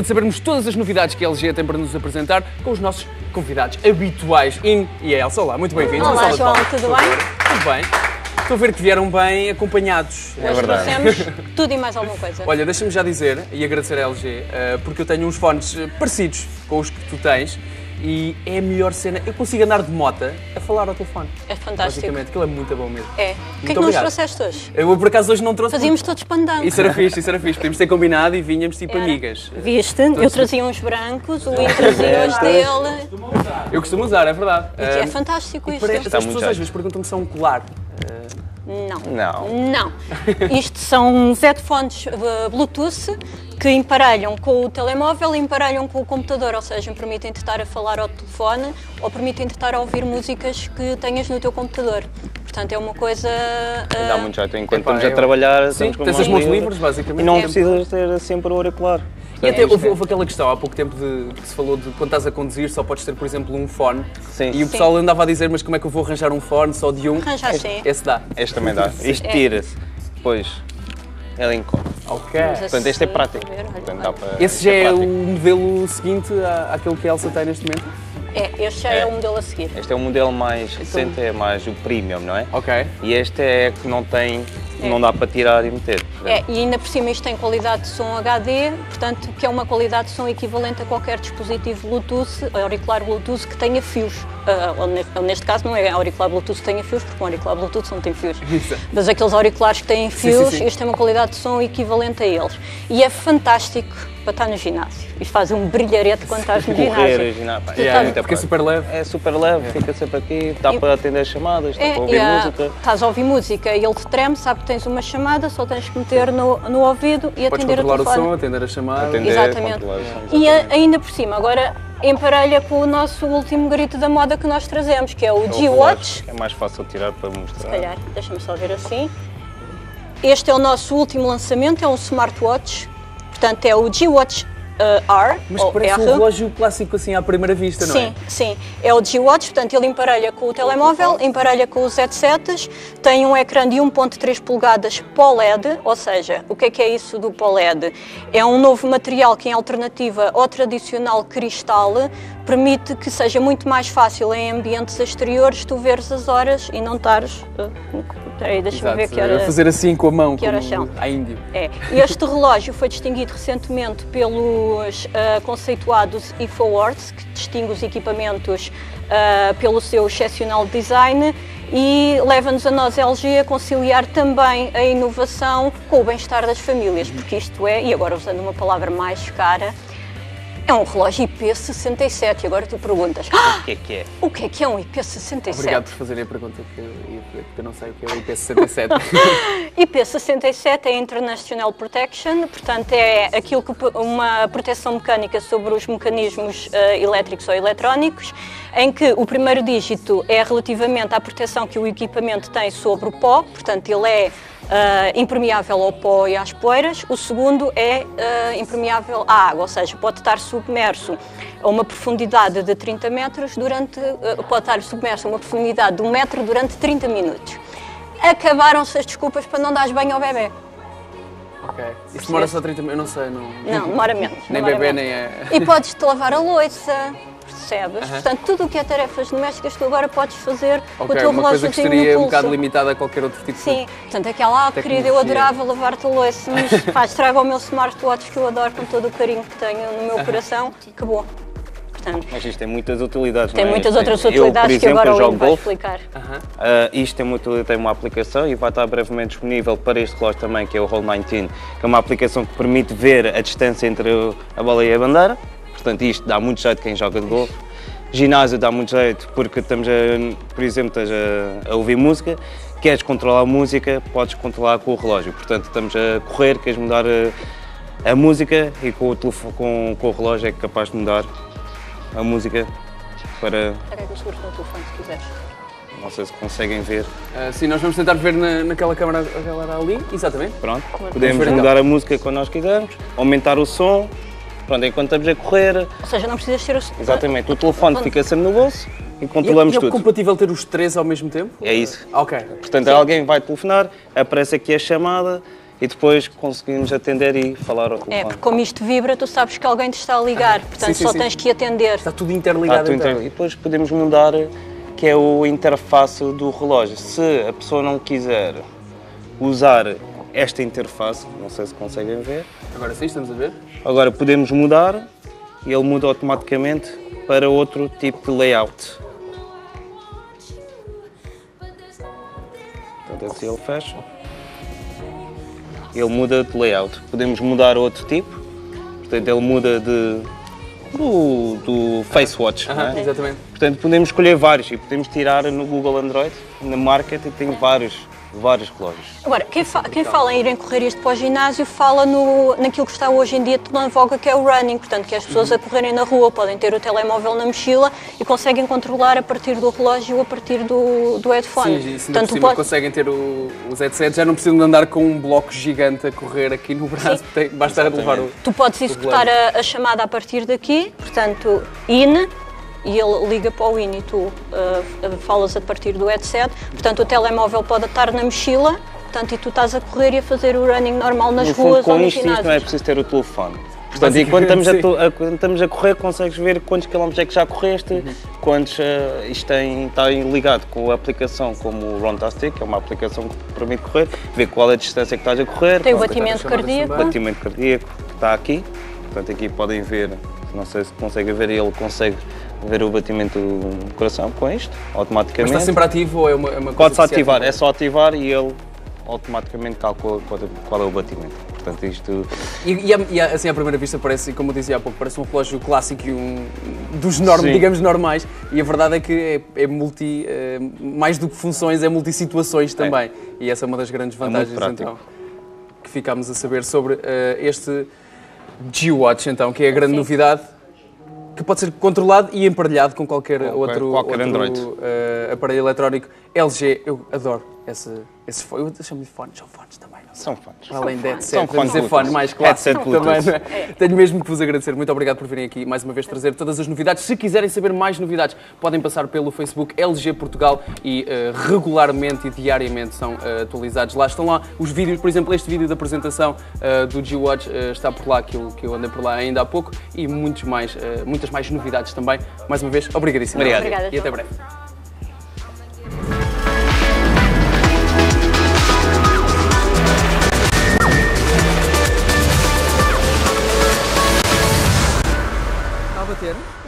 de sabermos todas as novidades que a LG tem para nos apresentar com os nossos convidados habituais, In e a Elsa. Olá, muito bem-vindos. Olá, João, tudo bem? Tudo bem. Estou a ver que vieram bem acompanhados. É verdade. Trouxemos tudo e mais alguma coisa. Olha, deixa-me já dizer e agradecer à LG, porque eu tenho uns fones parecidos com os que tu tens e é a melhor cena. Eu consigo andar de mota a falar ao telefone. É fantástico. Basicamente, aquilo é muito bom mesmo. É. O que é que nos trouxeste hoje? Eu, por acaso, hoje não trouxe... Fazíamos todos pandan. Isso era fixe, isso era fixe. Podíamos ter combinado e vinhamos tipo amigas. Viste? Eu trazia uns brancos, o Will trazia os dele. Eu costumo usar, é verdade. E que é fantástico isto. As pessoas às vezes perguntam-me se é um colar. Não. Isto são uns headphones Bluetooth que emparelham com o telemóvel e emparelham com o computador, ou seja, permitem-te estar a falar ao telefone ou permitem-te estar a ouvir músicas que tenhas no teu computador. Portanto, é uma coisa... Dá muito jeito. Enquanto estamos a trabalhar, sim, tens as mãos livres, basicamente. E não precisas ter sempre o auricular. E até houve aquela questão há pouco tempo que se falou de quando estás a conduzir só podes ter, por exemplo, um fone. Sim. E o pessoal andava a dizer, mas como é que eu vou arranjar um fone só de um? Arranjar sim. Esse dá. Este também dá. Isto tira-se. Depois, ele encobre. Ok. Portanto, este é prático. Portanto, dá para, esse já é o modelo seguinte àquele que a Elsa tem neste momento? Este já é o modelo a seguir. Este é o modelo mais recente, é mais o premium, não é? Ok. E este é que não tem, não dá para tirar e meter. E ainda por cima isto tem qualidade de som HD, portanto, que é uma qualidade de som equivalente a qualquer dispositivo Bluetooth, auricular Bluetooth que tenha fios. Ou neste caso não é auricular Bluetooth que tenha fios, porque um auricular Bluetooth não tem fios. Mas aqueles auriculares que têm fios, este tem uma qualidade de som equivalente a eles. E é fantástico para estar no ginásio. Isto faz um brilharete quando estás no ginásio. Porque é super leve. É super leve, fica sempre aqui, dá para atender chamadas, dá para ouvir música. Estás a ouvir música e ele te treme, sabe que tens uma chamada, só tens que meter no ouvido e atender o telefone. Podes controlar o som, atender a chamada. Exatamente. E ainda por cima, agora emparelha com o nosso último grito da moda que nós trazemos, que é o G-Watch. É mais fácil tirar para mostrar. Se calhar, deixa-me só ver assim. Este é o nosso último lançamento, é um smartwatch. Portanto, é o G-Watch R. Mas parece um relógio clássico assim à primeira vista, não é? Sim. É o G-Watch, portanto ele emparelha com o telemóvel, emparelha com os headsets, tem um ecrã de 1.3 polegadas POLED, ou seja, o que é isso do POLED? É um novo material que em alternativa ao tradicional cristal permite que seja muito mais fácil em ambientes exteriores tu veres as horas e não estares... Deixa-me ver que hora... fazer assim com a mão, que horas são. A índio. Este relógio foi distinguido recentemente pelos conceituados InfoAwards, que distingue os equipamentos pelo seu excepcional design e leva-nos a nós, LG, a conciliar também a inovação com o bem-estar das famílias, porque isto é, e agora usando uma palavra mais cara, é um relógio IP67. E agora tu perguntas, o que é? O que é um IP67? Obrigado por fazerem a pergunta, porque eu não sei o que é o IP67. IP67 é International Protection, portanto é aquilo que uma proteção mecânica sobre os mecanismos elétricos ou eletrónicos, em que o primeiro dígito é relativamente à proteção que o equipamento tem sobre o pó, portanto ele é impermeável ao pó e às poeiras. O segundo é impermeável à água, ou seja, pode estar submerso a uma profundidade de 30 metros pode estar submerso a uma profundidade de 1 metro durante 30 minutos. Acabaram-se as desculpas para não dar banho ao bebê. Ok. Isso demora só 30 minutos? Eu não sei, não. Não, demora menos. Nem bebê, nem é... E podes-te lavar a louça. Percebes? Portanto, tudo o que é tarefas domésticas tu agora podes fazer com o teu relógio no pulso. Uma coisa que estaria um bocado limitada a qualquer outro tipo de... Sim, portanto, aquela, querida, eu adorava lavar-te a louça, mas estraga o meu smartwatch que eu adoro com todo o carinho que tenho no meu coração, acabou. Portanto, mas isto tem muitas utilidades, tem não é? muitas outras utilidades que agora o Will vai explicar. Isto tem uma aplicação e vai estar brevemente disponível para este relógio também, que é o Roll 19, que é uma aplicação que permite ver a distância entre a bola e a bandeira. Portanto, isto dá muito jeito quem joga de golfe. Ginásio dá muito jeito porque estamos, por exemplo, estás a ouvir música, queres controlar a música, podes controlar com o relógio. Portanto, estamos a correr, queres mudar a música e com o relógio é capaz de mudar a música para... Pega que eu seguro no telefone se quiseres. Não sei se conseguem ver. Sim, nós vamos tentar ver naquela câmara ali, exatamente. Pronto, podemos mudar a música quando nós quisermos, aumentar o som. Pronto, enquanto estamos a correr... Ou seja, não precisas ter o... Exatamente, o telefone fica sempre no bolso e controlamos tudo. É compatível ter os três ao mesmo tempo? É isso. Ok. Portanto, alguém vai telefonar, aparece aqui a chamada e depois conseguimos atender e falar ao telefone. Porque como isto vibra, tu sabes que alguém te está a ligar, portanto sim, só sim. tens que atender. Está tudo interligado. E depois podemos mudar, que é o interface do relógio. Se a pessoa não quiser usar esta interface, não sei se conseguem ver. Agora sim, estamos a ver. Agora podemos mudar e ele muda automaticamente para outro tipo de layout. Portanto, assim ele fecha. Ele muda de layout. Podemos mudar outro tipo. Portanto, ele muda do Face Watch. Não é? Exatamente. Portanto, podemos escolher vários e podemos tirar no Google Android, na Market, e tem vários relógios. Agora, quem fala em irem correr isto para o ginásio fala naquilo que está hoje em dia tudo em voga, que é o running, portanto, que as pessoas a correrem na rua podem ter o telemóvel na mochila e conseguem controlar a partir do relógio ou a partir do headphone. Sim, e se ainda por cima conseguem ter os headsets, já não precisam de andar com um bloco gigante a correr aqui no braço, basta levar o... Tu podes executar a chamada a partir daqui, portanto, IN, e ele liga para o IN e tu falas a partir do headset. Portanto, o telemóvel pode estar na mochila, portanto, e tu estás a correr e a fazer o running normal nas ruas ou nos ginásios. Com não é preciso ter o telefone. Portanto, enquanto estamos a correr, consegues ver quantos quilómetros é que já correste, quantos isto está ligado com a aplicação como o Runtastic, que é uma aplicação que te permite correr, ver qual é a distância que estás a correr. Tem o batimento cardíaco. O batimento cardíaco está aqui. Portanto, aqui podem ver, não sei se conseguem ver, ele consegue ver o batimento do coração com isto, automaticamente. Mas está sempre ativo ou é uma coisa? Pode-se ativar, é só ativar e ele automaticamente calcula qual é o batimento. Portanto, isto... E assim, à primeira vista parece, como eu dizia há pouco, parece um relógio clássico e dos digamos, normais. E a verdade é que é mais do que funções, é multi-situações também. E essa é uma das grandes vantagens, então, que ficámos a saber sobre este G-Watch, então, que é a grande novidade, que pode ser controlado e emparelhado com qualquer outro Android. Aparelho eletrónico LG. Eu adoro esses fones. Eu chamo-lhe fones, são fones também. Não são fones. Além de headset, são vamos dizer fone mais clássico também. Não é? Tenho mesmo que vos agradecer. Muito obrigado por virem aqui mais uma vez trazer todas as novidades. Se quiserem saber mais novidades, podem passar pelo Facebook LG Portugal e regularmente e diariamente são atualizados. Lá estão lá os vídeos, por exemplo, este vídeo da apresentação do G-Watch está por lá, que eu andei por lá ainda há pouco, e muitas mais novidades também. Mais uma vez, obrigadíssimo. Obrigada. E até breve. Está a bater?